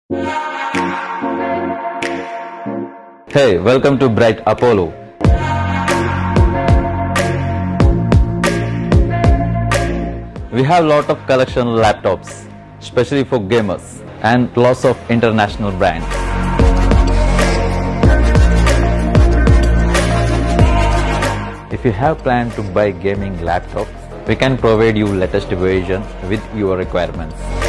Hey, welcome to Bright Apollo. We have lot of collection laptops, especially for gamers, and lots of international brands. If you have planned to buy gaming laptops, we can provide you latest version with your requirements.